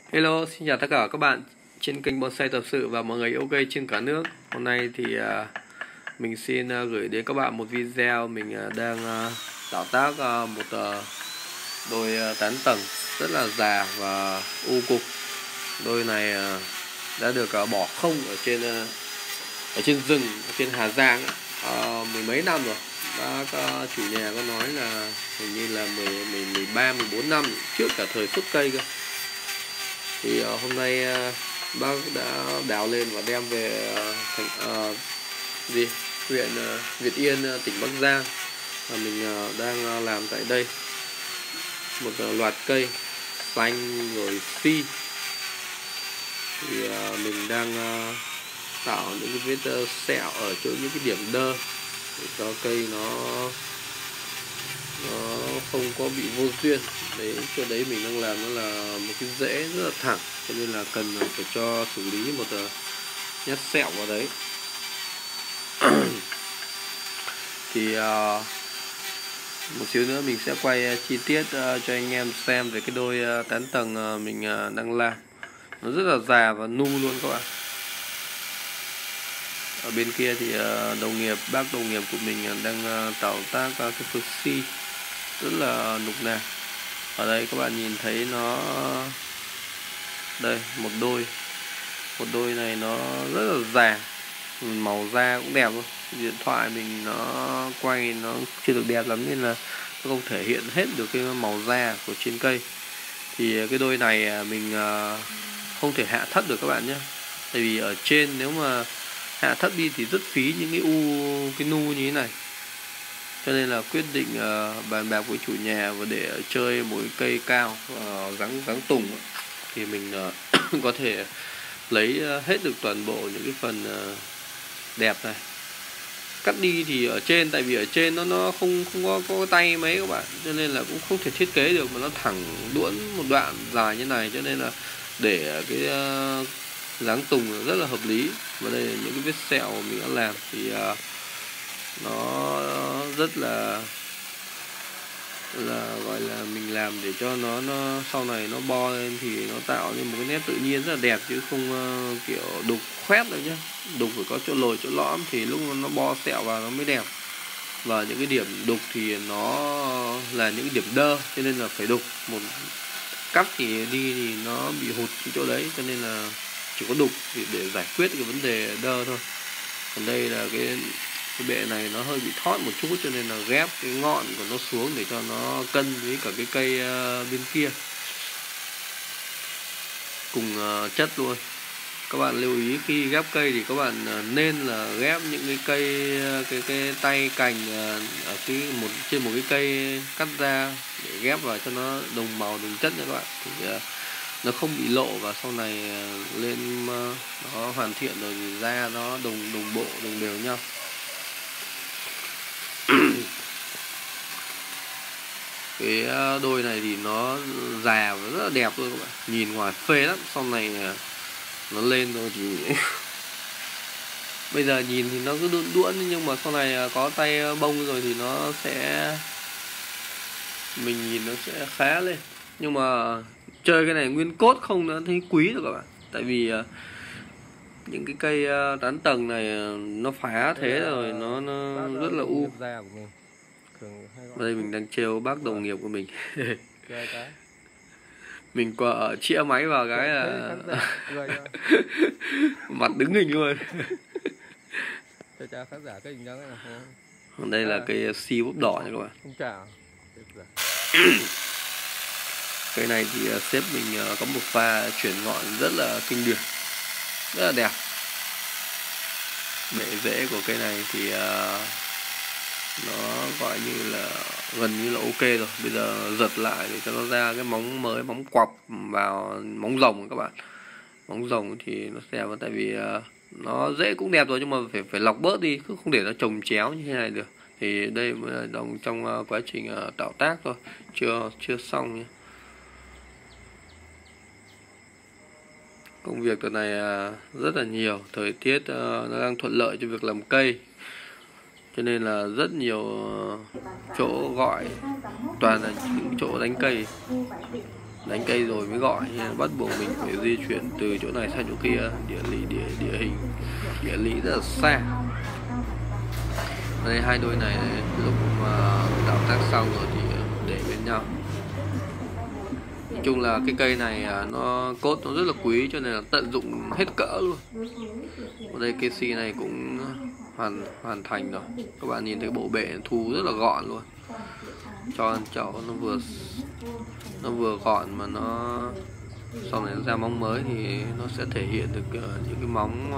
Hello, xin chào tất cả các bạn trên kênh Bonsai Tập sự và mọi người yêu cây trên cả nước. Hôm nay thì mình xin gửi đến các bạn một video mình đang tạo tác một đôi tán tầng rất là già và u cục. Đôi này đã được bỏ không ở trên rừng ở trên Hà Giang mười mấy năm rồi. Các chủ nhà có nói là hình như là 13-14 năm trước cả thời xuất cây cơ. Thì hôm nay bác đã đào lên và đem về huyện Việt Yên, tỉnh Bắc Giang, và mình đang làm tại đây một loạt cây xanh rồi phi. Thì mình đang tạo những cái vết sẹo ở chỗ những cái điểm đơ để cho cây nó không có bị vô duyên. Đấy, chỗ đấy mình đang làm nó là một cái rễ rất là thẳng, cho nên là cần phải cho xử lý một nhát sẹo vào đấy. Thì một xíu nữa mình sẽ quay chi tiết cho anh em xem về cái đôi tán tầng mình đang làm. Nó rất là già và nu luôn các bạn. Ở bên kia thì bác đồng nghiệp của mình đang tạo tác cái Fuji rất là nục nà. Ở đây các bạn nhìn thấy nó đây, một đôi này nó rất là già, màu da cũng đẹp luôn. Điện thoại mình nó quay nó chưa được đẹp lắm nên là nó không thể hiện hết được cái màu da của trên cây. Thì cái đôi này mình không thể hạ thấp được các bạn nhé, tại vì ở trên nếu mà hạ thấp đi thì rất phí những cái nu như thế này. Cho nên là quyết định bàn bạc với chủ nhà và để chơi một cái cây cao gắn tùng thì mình có thể lấy hết được toàn bộ những cái phần đẹp này. Cắt đi thì ở trên, tại vì ở trên nó không có tay mấy các bạn, cho nên là cũng không thể thiết kế được mà nó thẳng đuỗn một đoạn dài như này, cho nên là để cái dáng tùng rất là hợp lý. Và đây là những cái vết sẹo mình đã làm thì nó rất là gọi là mình làm để cho nó sau này nó bo lên thì nó tạo nên một cái nét tự nhiên rất là đẹp, chứ không kiểu đục khoét đâu nhé. Đục phải có chỗ lồi chỗ lõm thì lúc nó bo sẹo vào nó mới đẹp. Và những cái điểm đục thì nó là những cái điểm đơ, cho nên là phải đục. Một cắt thì đi thì nó bị hụt cái chỗ đấy, cho nên là chỉ có đục để giải quyết cái vấn đề đơ thôi. Còn đây là cái bệ này nó hơi bị thót một chút, cho nên là ghép cái ngọn của nó xuống để cho nó cân với cả cái cây bên kia cùng chất luôn. Các bạn lưu ý khi ghép cây thì các bạn nên là ghép những cái cây cái tay cành ở trên một cái cây cắt ra để ghép vào cho nó đồng màu đồng chất nha các bạn. Thì nó không bị lộ, và sau này lên nó hoàn thiện rồi thì ra nó đồng bộ đồng đều nhau. Cái đôi này thì nó già và rất là đẹp luôn các bạn, nhìn ngoài phê lắm. Sau này nó lên rồi thì bây giờ nhìn thì nó cứ đuỗn, nhưng mà sau này có tay bông rồi thì nó sẽ, mình nhìn nó sẽ khá lên. Nhưng mà chơi cái này nguyên cốt không nó thấy quý rồi các bạn, tại vì những cái cây tán tầng này nó phá thế rồi nó rất là u. Đây mình đang trêu bác đồng nghiệp của mình. Mình quả chĩa máy vào cái là mặt đứng hình luôn. Đây là cây si búp đỏ nha các bạn. Cây này thì sếp mình có một pha chuyển ngọn rất là kinh điển, rất là đẹp. Bệ rễ của cây này thì nó gọi như là gần như là ok rồi. Bây giờ giật lại để cho nó ra cái móng mới, móng quặp vào, móng rồng các bạn. Móng rồng thì nó đẹp, tại vì nó rễ cũng đẹp rồi, nhưng mà phải lọc bớt đi, cứ không để nó chồng chéo như thế này được. Thì đây mới là trong quá trình tạo tác thôi, chưa xong nhé. Công việc tuần này rất là nhiều, thời tiết nó đang thuận lợi cho việc làm cây, cho nên là rất nhiều chỗ gọi toàn là những chỗ đánh cây. đánh cây rồi mới gọi, nên bắt buộc mình phải di chuyển từ chỗ này sang chỗ kia. Địa hình địa lý rất là xa. Ở đây hai đôi này lúc mà tạo tác xong rồi thì để bên nhau. Nói chung là cái cây này nó cốt nó rất là quý, cho nên là tận dụng hết cỡ luôn. Ở đây cây si này cũng hoàn thành rồi. Các bạn nhìn thấy bộ bệ thu rất là gọn luôn, cho ăn chậu nó vừa gọn mà nó sau này nó ra móng mới thì nó sẽ thể hiện được những cái móng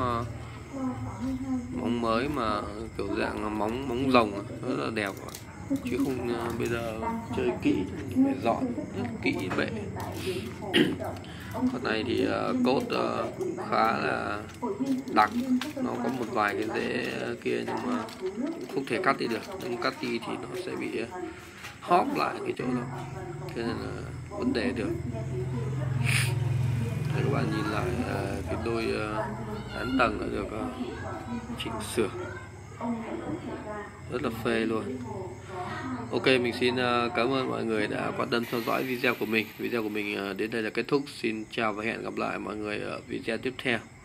mới mà kiểu dạng móng rồng rất là đẹp rồi. Chứ không bây giờ chơi kỹ phải dọn rất kỹ bệ. Con này thì cốt khá là đặc, nó có một vài cái rễ kia nhưng mà không thể cắt đi được, nhưng cắt đi thì nó sẽ bị hóp lại cái chỗ đó, cho nên là vấn đề được. Để các bạn nhìn lại cái đôi án tầng đã được chỉnh sửa rất là phê luôn. Ok, mình xin cảm ơn mọi người đã quan tâm theo dõi video của mình. Video của mình đến đây là kết thúc. Xin chào và hẹn gặp lại mọi người ở video tiếp theo.